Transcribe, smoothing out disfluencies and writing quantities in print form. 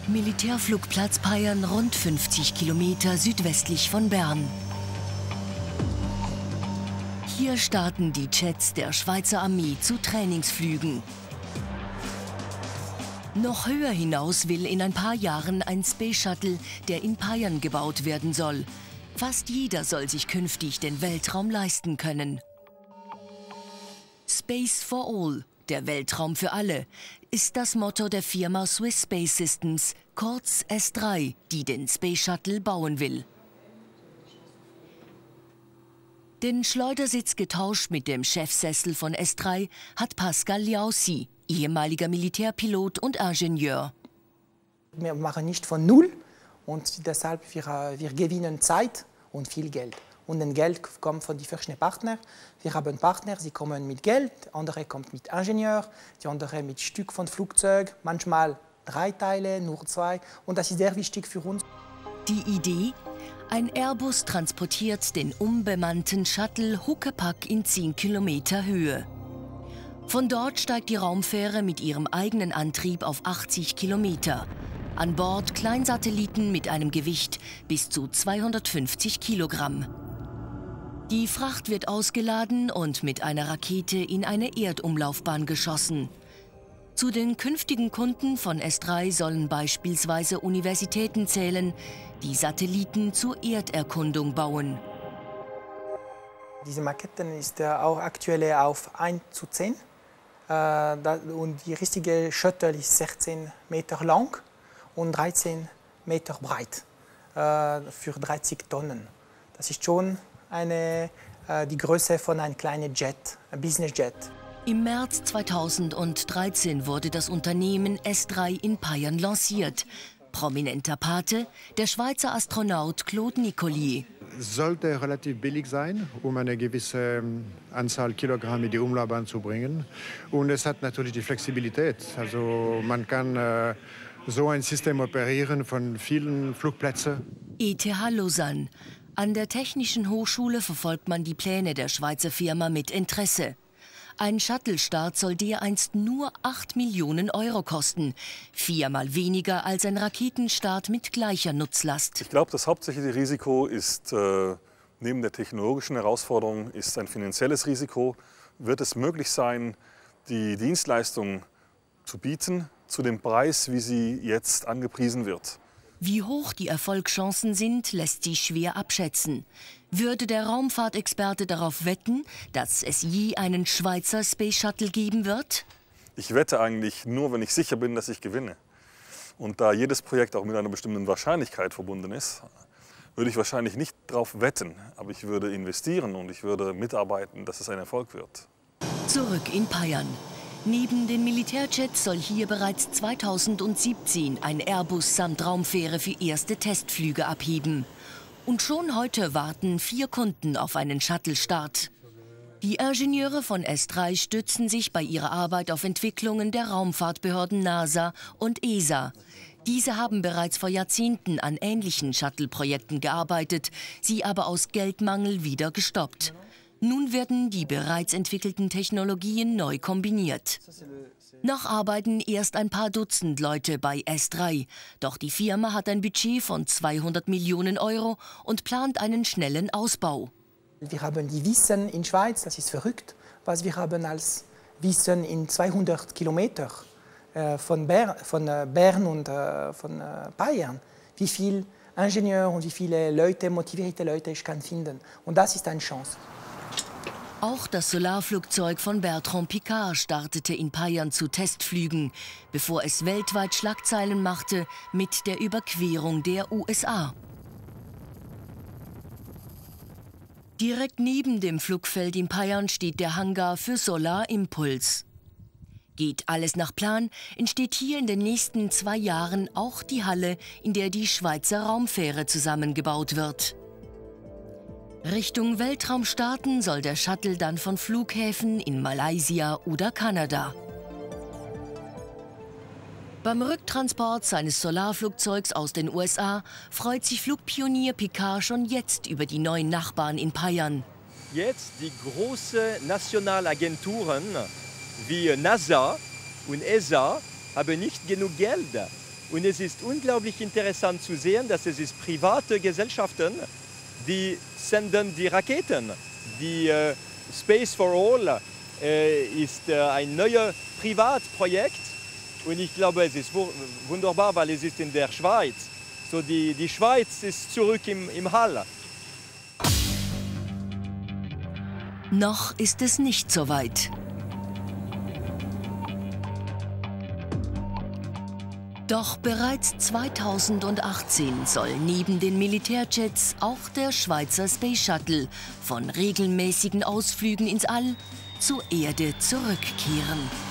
Militärflugplatz Payern, rund 50 Kilometer südwestlich von Bern. Hier starten die Jets der Schweizer Armee zu Trainingsflügen. Noch höher hinaus will in ein paar Jahren ein Space Shuttle, der in Payern gebaut werden soll. Fast jeder soll sich künftig den Weltraum leisten können. Space for all, der Weltraum für alle, ist das Motto der Firma Swiss Space Systems, kurz S3, die den Space Shuttle bauen will. Den Schleudersitz getauscht mit dem Chefsessel von S3 hat Pascal Liaussi, ehemaliger Militärpilot und Ingenieur. Wir machen nicht von Null und deshalb wir gewinnen Zeit und viel Geld. Und das Geld kommt von den verschiedenen Partnern. Wir haben Partner, sie kommen mit Geld, andere kommen mit Ingenieur, die andere mit Stück von Flugzeug, manchmal 3 Teile, nur 2. Und das ist sehr wichtig für uns. Die Idee? Ein Airbus transportiert den unbemannten Shuttle Huckepack in 10 Kilometer Höhe. Von dort steigt die Raumfähre mit ihrem eigenen Antrieb auf 80 Kilometer. An Bord Kleinsatelliten mit einem Gewicht bis zu 250 Kilogramm. Die Fracht wird ausgeladen und mit einer Rakete in eine Erdumlaufbahn geschossen. Zu den künftigen Kunden von S3 sollen beispielsweise Universitäten zählen, die Satelliten zur Erderkundung bauen. Diese Maketten ist auch aktuell auf 1:10. Und die richtige Shuttle ist 16 Meter lang und 13 Meter breit für 30 Tonnen. Das ist schon die Größe von einem kleinen Jet, ein Business Jet. Im März 2013 wurde das Unternehmen S3 in Payern lanciert. Prominenter Pate, der Schweizer Astronaut Claude Nicollier. Sollte relativ billig sein, um eine gewisse Anzahl Kilogramm in die Umlaufbahn zu bringen. Und es hat natürlich die Flexibilität. Also man kann so ein System operieren von vielen Flugplätzen. ETH Lausanne. An der Technischen Hochschule verfolgt man die Pläne der Schweizer Firma mit Interesse. Ein Shuttle-Start soll dereinst nur 8 Millionen Euro kosten. 4-mal weniger als ein Raketenstart mit gleicher Nutzlast. Ich glaube, das hauptsächliche Risiko ist, neben der technologischen Herausforderung, ist ein finanzielles Risiko. Wird es möglich sein, die Dienstleistung zu bieten zu dem Preis, wie sie jetzt angepriesen wird? Wie hoch die Erfolgschancen sind, lässt sich schwer abschätzen. Würde der Raumfahrtexperte darauf wetten, dass es je einen Schweizer Space Shuttle geben wird? Ich wette eigentlich nur, wenn ich sicher bin, dass ich gewinne. Und da jedes Projekt auch mit einer bestimmten Wahrscheinlichkeit verbunden ist, würde ich wahrscheinlich nicht darauf wetten. Aber ich würde investieren und ich würde mitarbeiten, dass es ein Erfolg wird. Zurück in Payern. Neben den Militärjets soll hier bereits 2017 ein Airbus samt Raumfähre für erste Testflüge abheben. Und schon heute warten 4 Kunden auf einen Shuttle-Start. Die Ingenieure von S3 stützen sich bei ihrer Arbeit auf Entwicklungen der Raumfahrtbehörden NASA und ESA. Diese haben bereits vor Jahrzehnten an ähnlichen Shuttle-Projekten gearbeitet, sie aber aus Geldmangel wieder gestoppt. Nun werden die bereits entwickelten Technologien neu kombiniert. Noch arbeiten erst ein paar Dutzend Leute bei S3. Doch die Firma hat ein Budget von 200 Millionen Euro und plant einen schnellen Ausbau. Wir haben die Wissen in der Schweiz, das ist verrückt, was wir haben als Wissen in 200 Kilometer von Bern und von Payern. Wie viele Ingenieure und wie viele Leute, motivierte Leute ich kann finden. Und das ist eine Chance. Auch das Solarflugzeug von Bertrand Piccard startete in Payern zu Testflügen, bevor es weltweit Schlagzeilen machte mit der Überquerung der USA. Direkt neben dem Flugfeld in Payern steht der Hangar für Solar Impulse. Geht alles nach Plan, entsteht hier in den nächsten 2 Jahren auch die Halle, in der die Schweizer Raumfähre zusammengebaut wird. Richtung Weltraum starten soll der Shuttle dann von Flughäfen in Malaysia oder Kanada. Beim Rücktransport seines Solarflugzeugs aus den USA freut sich Flugpionier Piccard schon jetzt über die neuen Nachbarn in Payern. Jetzt die großen Nationalagenturen wie NASA und ESA haben nicht genug Geld. Und es ist unglaublich interessant zu sehen, dass es ist private Gesellschaften, die senden die Raketen. Die Space for All ist ein neues Privatprojekt. Und ich glaube, es ist wunderbar, weil es ist in der Schweiz. So die Schweiz ist zurück im Hall. Noch ist es nicht so weit. Doch bereits 2018 soll neben den Militärjets auch der Schweizer Space Shuttle von regelmäßigen Ausflügen ins All zur Erde zurückkehren.